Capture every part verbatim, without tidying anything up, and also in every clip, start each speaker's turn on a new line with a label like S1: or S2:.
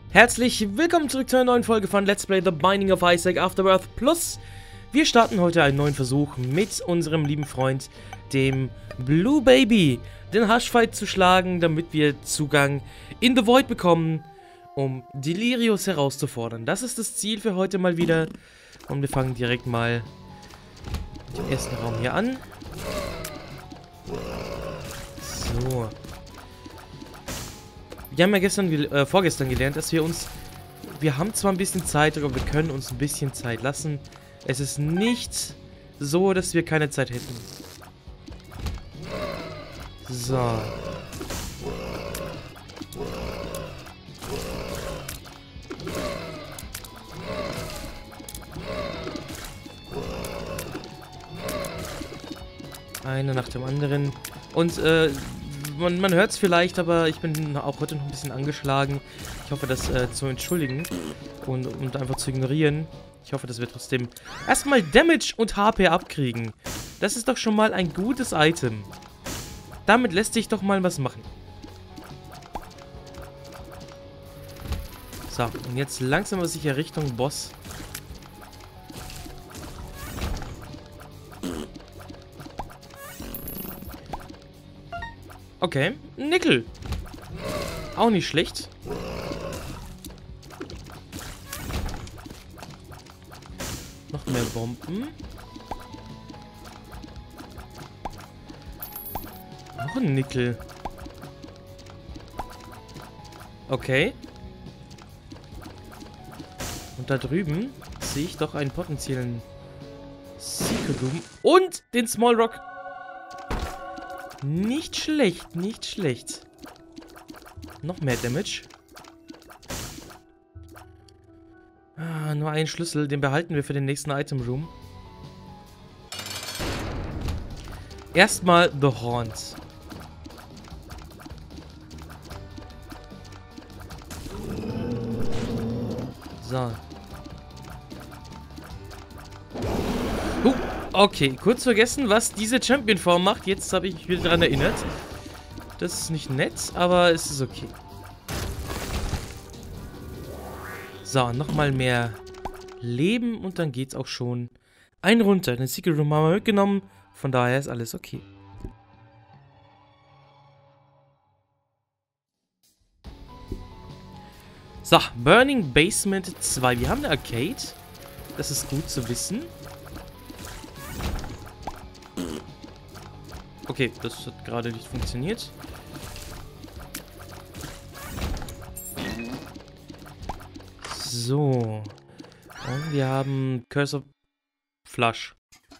S1: Herzlich willkommen zurück zu einer neuen Folge von Let's Play The Binding of Isaac Afterbirth Plus. Wir starten heute einen neuen Versuch mit unserem lieben Freund, dem Blue Baby, den Hushfight zu schlagen, damit wir Zugang in The Void bekommen, um Delirious herauszufordern. Das ist das Ziel für heute mal wieder. Und wir fangen direkt mal den ersten Raum hier an. So. Wir haben ja gestern, äh, vorgestern gelernt, dass wir uns... Wir haben zwar ein bisschen Zeit, aber wir können uns ein bisschen Zeit lassen. Es ist nicht so, dass wir keine Zeit hätten. So. Eine nach dem anderen. Und, äh... Man, man hört es vielleicht, aber ich bin auch heute noch ein bisschen angeschlagen. Ich hoffe, das äh, zu entschuldigen und, und einfach zu ignorieren. Ich hoffe, dass wir trotzdem erstmal Damage und H P abkriegen. Das ist doch schon mal ein gutes Item. Damit lässt sich doch mal was machen. So, und jetzt langsam sicher Richtung Boss. Okay, Nickel. Auch nicht schlecht. Noch mehr Bomben. Noch ein Nickel. Okay. Und da drüben sehe ich doch einen potenziellen Secret Room und den Small Rock. Nicht schlecht, nicht schlecht. Noch mehr Damage. Ah, nur ein Schlüssel, den behalten wir für den nächsten Item Room. Erstmal The Horns. So. Uh. Okay, kurz vergessen, was diese Champion-Form macht. Jetzt habe ich mich wieder daran erinnert. Das ist nicht nett, aber es ist okay. So, nochmal mehr Leben und dann geht's auch schon ein runter. Den Secret Room haben wir mitgenommen, von daher ist alles okay. So, Burning Basement zwei. Wir haben eine Arcade. Das ist gut zu wissen. Okay, das hat gerade nicht funktioniert. So. Und wir haben Curse of Flush.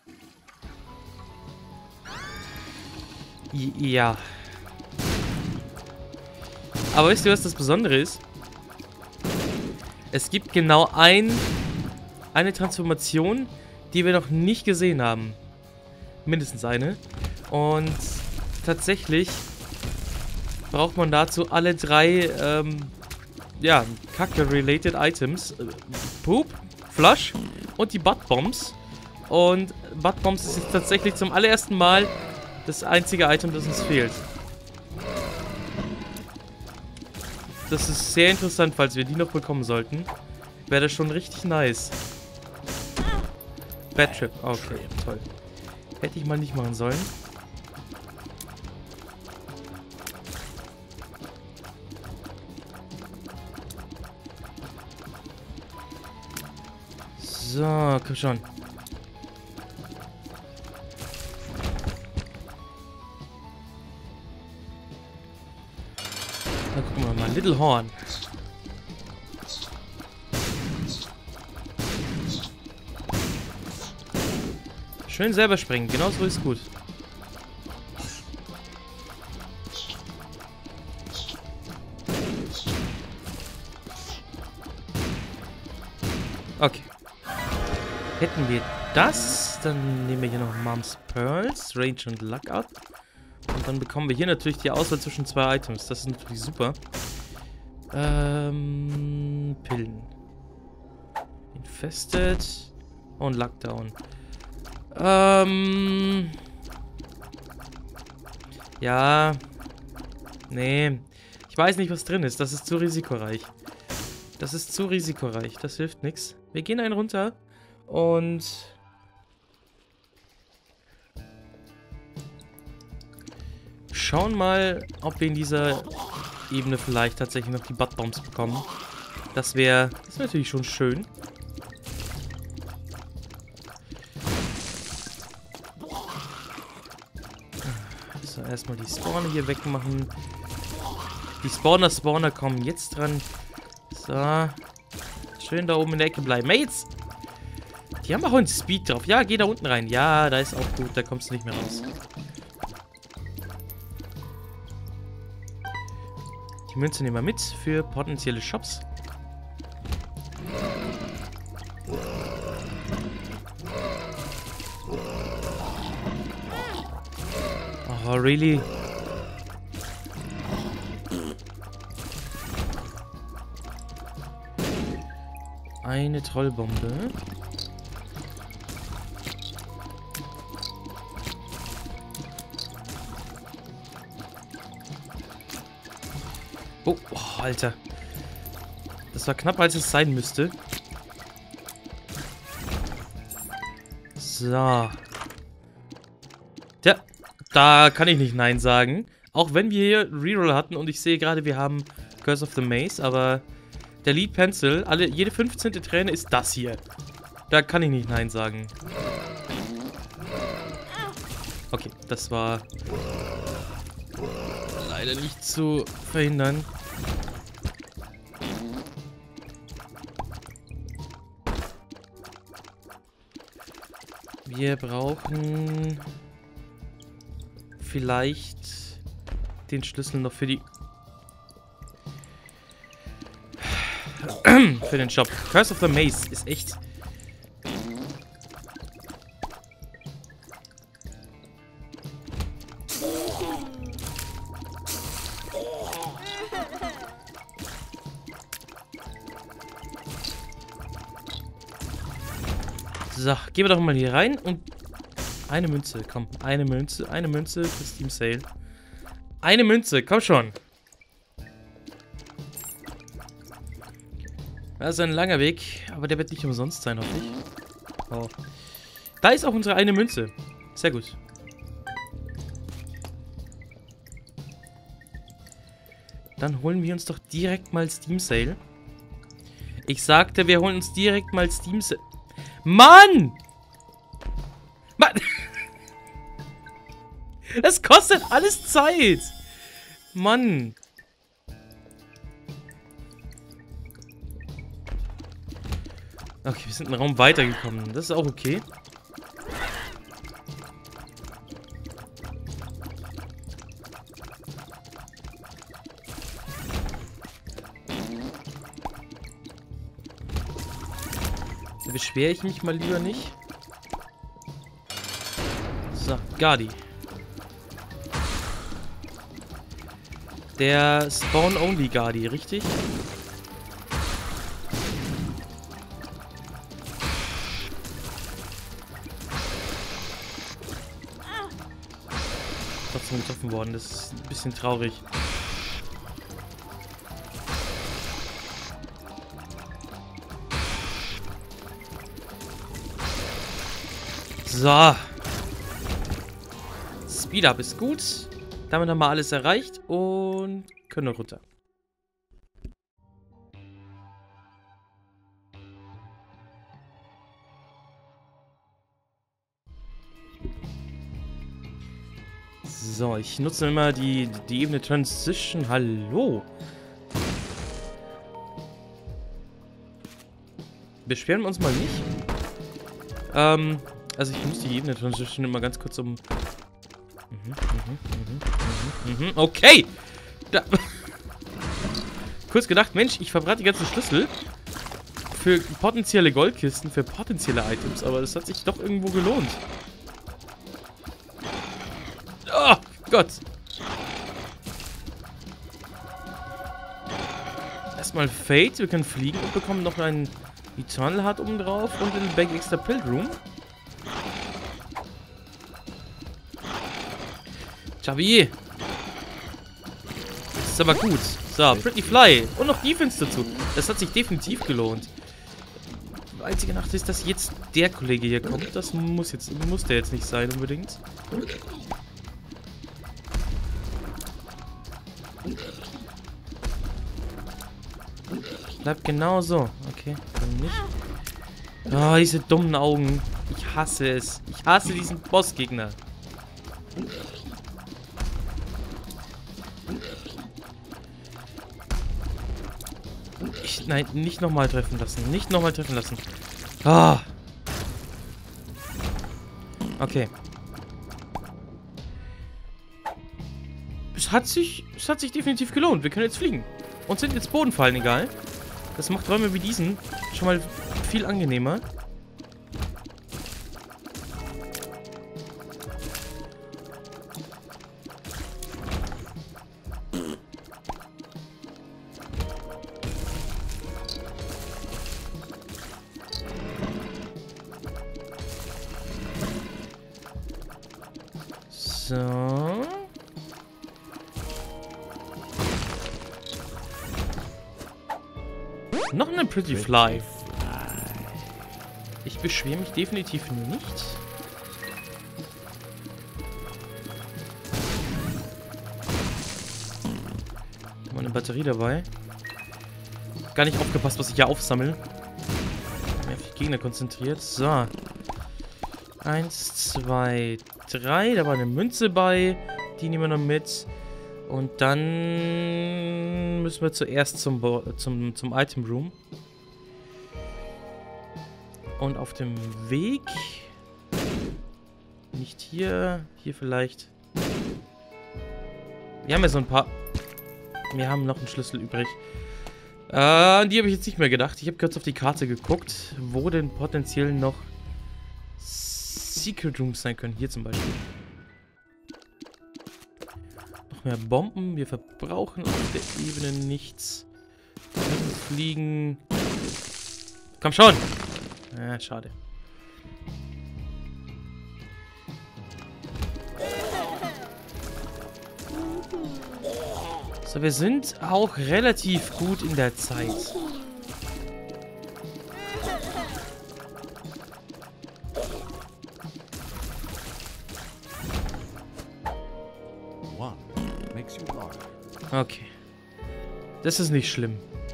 S1: Ja. Aber wisst ihr, was das Besondere ist? Es gibt genau ein, eine Transformation, die wir noch nicht gesehen haben. Mindestens eine. Und tatsächlich braucht man dazu alle drei, ähm, ja, Kacke-related Items. Poop, Flush und die Butt-Bombs. Und Butt-Bombs ist jetzt tatsächlich zum allerersten Mal das einzige Item, das uns fehlt. Das ist sehr interessant, falls wir die noch bekommen sollten. Wäre das schon richtig nice. Bad Trip, okay, toll. Hätte ich mal nicht machen sollen. So, komm schon. Dann gucken wir mal. Little Horn. Schön selber springen. Genau so ist gut. Okay. Hätten wir das, dann nehmen wir hier noch Mom's Pearls, Range und Luck ab. Und dann bekommen wir hier natürlich die Auswahl zwischen zwei Items. Das ist natürlich super. Ähm, Pillen. Infested und Lockdown. Ähm. Ja. Nee. Ich weiß nicht, was drin ist. Das ist zu risikoreich. Das ist zu risikoreich. Das hilft nichts. Wir gehen einen runter und schauen mal, ob wir in dieser Ebene vielleicht tatsächlich noch die Buttbombs bekommen. Das wäre das wär natürlich schon schön. So, erstmal die Spawner hier wegmachen. Die Spawner, Spawner kommen jetzt dran. So. Schön da oben in der Ecke bleiben. Mates! Die haben auch einen Speed drauf. Ja, geh da unten rein. Ja, da ist auch gut. Da kommst du nicht mehr raus. Die Münze nehmen wir mit für potenzielle Shops. Oh, really? Eine Trollbombe. Oh, oh, Alter. Das war knapp, als es sein müsste. So. Tja, da kann ich nicht Nein sagen. Auch wenn wir hier Reroll hatten und ich sehe gerade, wir haben Curse of the Maze, aber der Lead Pencil, alle, jede fünfzehnte Träne ist das hier. Da kann ich nicht Nein sagen. Okay, das war leider nicht zu verhindern. Wir brauchen vielleicht den Schlüssel noch für die für den Shop. Curse of the Maze ist echt so, gehen wir doch mal hier rein und eine Münze, komm, eine Münze, eine Münze für Steam Sale. Eine Münze, komm schon. Das ist ein langer Weg, aber der wird nicht umsonst sein, hoffe ich. Oh. Da ist auch unsere eine Münze. Sehr gut. Dann holen wir uns doch direkt mal Steam Sale. Ich sagte, wir holen uns direkt mal Steam Sale. Mann! Mann! Das kostet alles Zeit! Mann! Okay, wir sind einen Raum weitergekommen. Das ist auch okay. Da beschwere ich mich mal lieber nicht. So, Guardi. Der Spawn-Only Guardi, richtig? Trotzdem getroffen worden, das ist ein bisschen traurig. So. Speed Up ist gut. Damit haben wir alles erreicht und können noch runter. So, ich nutze immer die, die Ebene Transition. Hallo. Beschweren wir uns mal nicht. Ähm, also ich muss die Ebene Transition immer ganz kurz um... Mhm, mhm, mhm, mhm, mhm. Okay! Da. Kurz gedacht, Mensch, ich verbrate die ganzen Schlüssel für potenzielle Goldkisten, für potenzielle Items, aber das hat sich doch irgendwo gelohnt. Oh Gott! Erstmal Fate, wir können fliegen und bekommen noch einen Eternal Heart oben drauf und den Back Extra Pilgrim. Chabi! Ist aber gut. So, Pretty Fly. Und noch Defense dazu. Das hat sich definitiv gelohnt. Die einzige Nacht ist, dass jetzt der Kollege hier kommt. Das muss jetzt, muss der jetzt nicht sein unbedingt. Bleibt genau so. Okay, dann nicht. Oh, diese dummen Augen. Ich hasse es. Ich hasse diesen Bossgegner. Ich, nein, nicht nochmal treffen lassen. Nicht nochmal treffen lassen. Ah. Okay. Es hat sich, es hat sich definitiv gelohnt. Wir können jetzt fliegen. Uns sind jetzt Bodenfallen egal. Das macht Räume wie diesen schon mal viel angenehmer. So. Noch eine Pretty Fly. Ich beschwere mich definitiv nicht. Mal eine Batterie dabei. Gar nicht aufgepasst, was ich hier aufsammle. Mehr auf die Gegner konzentriert. So. Eins, zwei, drei. Da war eine Münze bei. Die nehmen wir noch mit. Und dann müssen wir zuerst zum, Bo zum, zum Item Room. Und auf dem Weg... Nicht hier. Hier vielleicht. Wir haben ja so ein paar... Wir haben noch einen Schlüssel übrig. Äh, an die habe ich jetzt nicht mehr gedacht. Ich habe kurz auf die Karte geguckt, wo denn potenziell noch Secret Rooms sein können. Hier zum Beispiel. Noch mehr Bomben. Wir verbrauchen auf der Ebene nichts. Wir können fliegen. Komm schon! Ja, schade. So, wir sind auch relativ gut in der Zeit. Okay. Das ist nicht schlimm.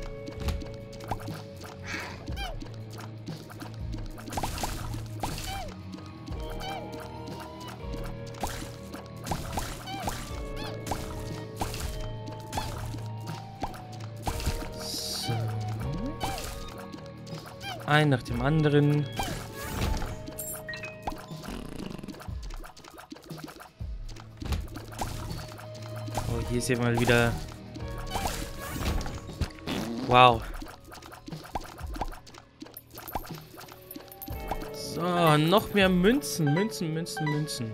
S1: So. Ein nach dem anderen. Hier ist ja mal wieder... Wow. So, noch mehr Münzen. Münzen, Münzen, Münzen.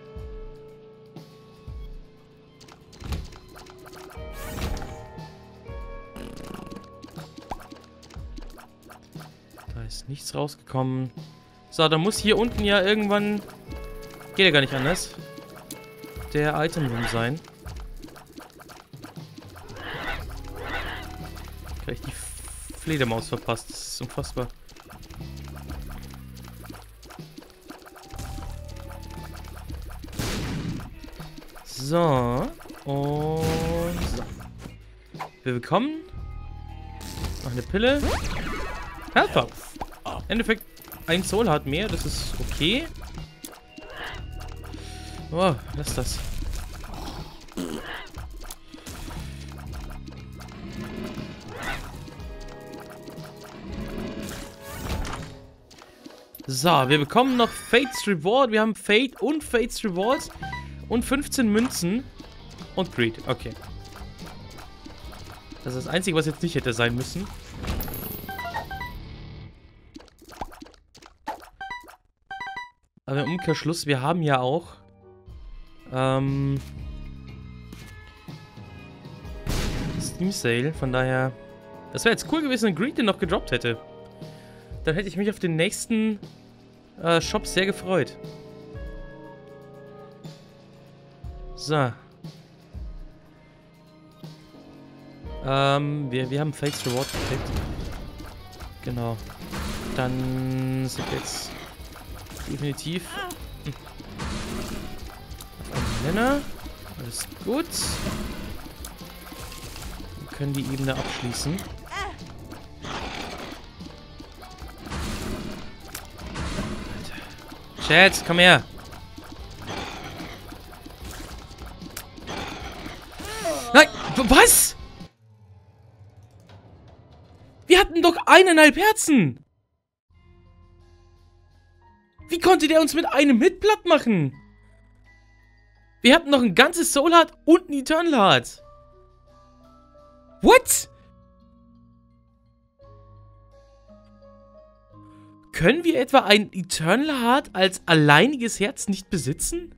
S1: Da ist nichts rausgekommen. So, da muss hier unten ja irgendwann... Geht ja gar nicht anders. Der Item Room sein. Gleich die Fledermaus verpasst. Das ist unfassbar. So. Und so. Wir bekommen noch eine Pille. Health Up. Im Endeffekt ein Soul hat mehr. Das ist okay. Oh, lass das. So, wir bekommen noch Fates Reward. Wir haben Fate und Fates Reward. Und fünfzehn Münzen. Und Greed. Okay. Das ist das Einzige, was jetzt nicht hätte sein müssen. Aber im Umkehrschluss, wir haben ja auch... Ähm... Steam Sale. Von daher... Das wäre jetzt cool gewesen, wenn Greed den noch gedroppt hätte. Dann hätte ich mich auf den nächsten äh, Shop sehr gefreut. So. Ähm, wir, wir haben Fakes Reward gekriegt. Genau. Dann sind wir jetzt definitiv hm. auf einen Nenner. Alles gut. Wir können die Ebene abschließen. Alter. Chat, komm her. Nein, was? Wir hatten doch eineinhalb Herzen. Wie konnte der uns mit einem Hit platt machen? Wir hatten noch ein ganzes Soul Heart und ein Eternal Heart. What? Können wir etwa ein Eternal Heart als alleiniges Herz nicht besitzen?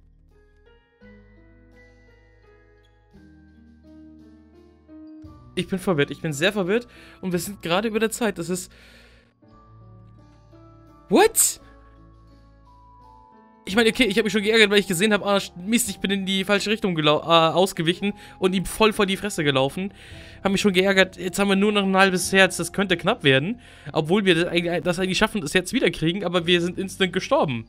S1: Ich bin verwirrt. Ich bin sehr verwirrt. Und wir sind gerade über der Zeit. Das ist... What? Ich meine, okay, ich habe mich schon geärgert, weil ich gesehen habe, ah, Mist, ich bin in die falsche Richtung äh, ausgewichen und ihm voll vor die Fresse gelaufen. Habe mich schon geärgert, jetzt haben wir nur noch ein halbes Herz, das könnte knapp werden. Obwohl wir das eigentlich, das eigentlich schaffen, das Herz wiederkriegen, aber wir sind instant gestorben.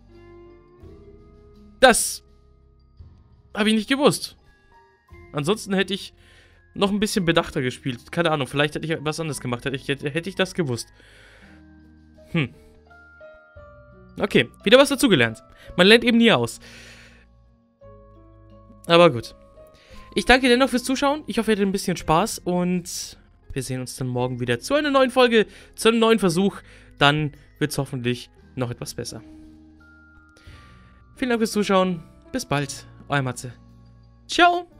S1: Das habe ich nicht gewusst. Ansonsten hätte ich noch ein bisschen bedachter gespielt. Keine Ahnung, vielleicht hätte ich etwas anderes gemacht, hätte ich, hätte ich das gewusst. Hm. Okay, wieder was dazugelernt. Man lernt eben nie aus. Aber gut. Ich danke dennoch fürs Zuschauen. Ich hoffe, ihr hattet ein bisschen Spaß. Und wir sehen uns dann morgen wieder zu einer neuen Folge, zu einem neuen Versuch. Dann wird es hoffentlich noch etwas besser. Vielen Dank fürs Zuschauen. Bis bald. Euer Matze. Ciao.